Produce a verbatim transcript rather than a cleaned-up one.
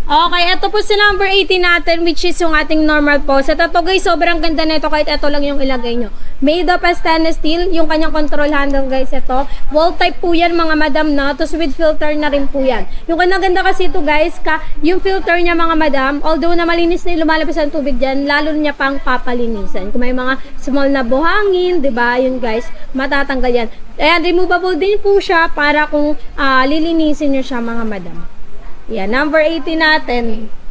Okay, ito po si number eighteen natin, which is yung ating normal faucet. Ito guys, sobrang ganda nito kahit ito lang yung ilagay nyo. Made of stainless steel, yung kanyang control handle guys, ito. Wall type po yan mga madam na, tapos with filter na rin po yan. Yung kanyang ganda kasi ito guys, ka, yung filter niya mga madam, although na malinis na yung lumalabas ang tubig dyan, lalo niya pang papalinisan. Kung may mga small na buhangin, diba, yun guys, matatanggal yan. Ayan, removable din po siya para kung uh, lilinisin nyo siya mga madam. Yan, number eighteen natin.